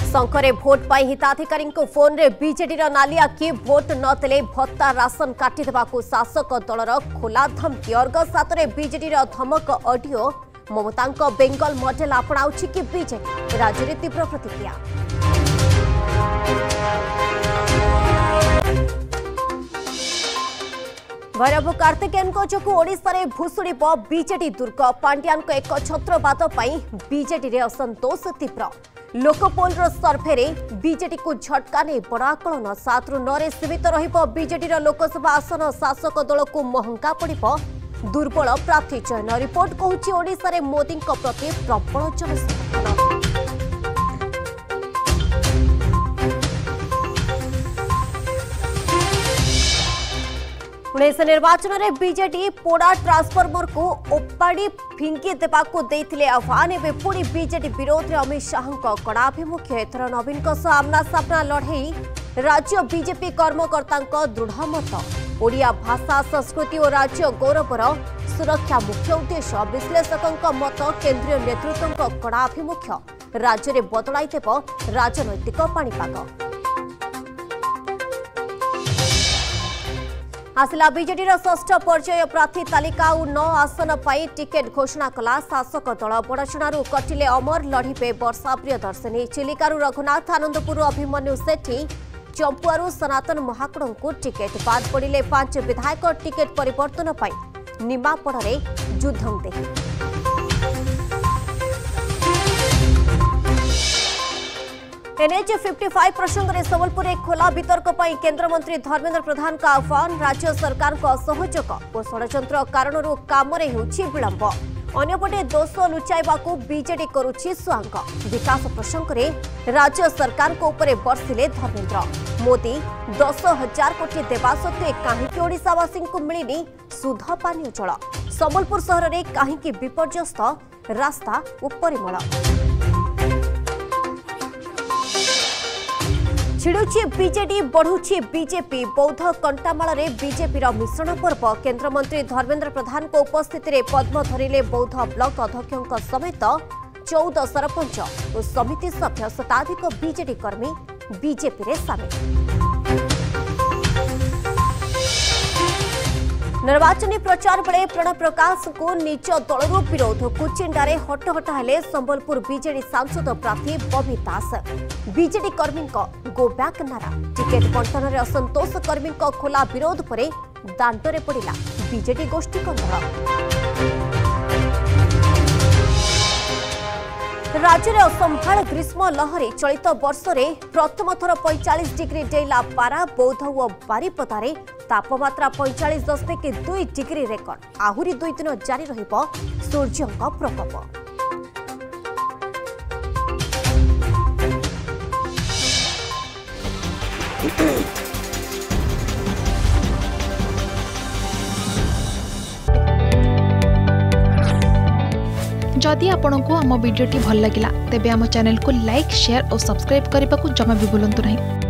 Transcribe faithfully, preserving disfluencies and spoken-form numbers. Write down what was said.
शंखरे भोट पाई हिताधिकारी फोन रे बीजेडी नालिया किए भोट नदेले भत्ता राशन काटिदेवा शासक दलर खोला धमकी अर्गस सातरे बीजेडी धमक ऑडियो ममता बेंगल मॉडल अपनाउछि कि बीजेडी राज्य में तीव्र प्रतिक्रिया। भैरव कार्तिकेयन जो ओडिशा रे भूसुड़ब बीजेडी दुर्ग पांड्यान एक छत्रवाद बीजेडी रे असंतोष तीव्र लोकपोल सर्भे रे बीजेडी को झटका नहीं बड़ आकलन सात रु नौ सीमित रहिबो बीजेडी लोकसभा आसन शासक दल को महंगा पड़िबो दुर्बल प्रार्थी चयन रिपोर्ट कहूछि ओडिशा रे मोदी प्रति प्रबल जनसमर्थन। उन्नीस निर्वाचन में बीजेडी पोड़ा ट्रांसफॉर्मर को ओपाड़ी फिंकी देवाको देथिले आह्वान एवं पुणी बीजेडी विरोध में अमित शाह कड़ा आभिमुख्य एथर नवीन सामना सामना लड़ई राज्य बीजेपी कर्मकर्ता दृढ़ मत ओडिया भाषा संस्कृति और राज्य गौरवर सुरक्षा मुख्य उद्देश्य विश्लेषकों मत केंद्रीय नेतृत्व कड़ा आभिमुख्य राज्य में बदलाई देव राजनैतिक पाणीपाग। आसिला बीजेडी षष्ठ पर्याय प्रार्थी तालिका और नौ आसन पर टिकेट घोषणा कला शासक दल बड़चणारू कटिले अमर लड़िबे वर्षा प्रियदर्शिनी चिलिकारु रघुनाथ आनंदपुर अभिमन्यु सेठी चंपुआरू सनातन महाकुड़ को टिकेट बाद पड़े पांच विधायक टिकेट परिवर्तन पर निमापड़े युद्धं देही। एनएच पचपन प्रसंग में संबलपुर में खोला वितर्क पर केन्द्रमंत्री धर्मेन्द्र प्रधान का आह्वान राज्य सरकार को असहयोग और षड्यंत्र कारण काम विलंब अन्यपटे दोष लुचाइबा बीजेडी करुछि स्वांग विकास प्रसंग में राज्य सरकार को ऊपर बर्षिले धर्मेन्द्र मोदी दस हजार कोटी देवा सत्वे कहीं ओडिशावासी को मिलनी शुद्ध पानीय जल संबलपुर सहर में कहीं विपर्यस्त रास्ता और परिमल छिड़ुछि बीजेडी बढ़ुछि बीजेपी बौद्ध कंटामाल रे बीजेपी मिश्रण पर्व केन्द्रमंत्री धर्मेन्द्र प्रधान को उपस्थिति में पद्म धरिले बौद्ध ब्लॉक अध्यक्षों समेत चौदह सरपंच और समिति सभ्य शताधिक बीजेडी कर्मी बीजेपी रे सामिल। निर्वाचनी प्रचार बेले प्रणव प्रकाश को निज दलर विरोध कुचिंडारे हटहटा हेले संबलपुर बीजेडी सांसद प्रार्थी बबी दास बीजेडी कर्मी गो बैक नारा टिकेट बंटन में असंतोष कर्मी खोला विरोध पर दांडरे पड़ा बीजेडी गोष्ठी कंदल। राज्य में असंभाल ग्रीष्म लहरी चलित वर्ष में प्रथम थर पैंतालीस डिग्री डेला पारा बौद्ध और बारिपदारे तापमात्रा पैंतालीस दशमिक दुई डिग्री रेकर्ड आहुरी दुई दिन जारी रहिबो सूर्यों का प्रकोप। जदि आपंक आम भिडी भल लगा तेब आम चैनल को लाइक शेयर और सब्सक्राइब करने को जमा भी भूलु नहीं।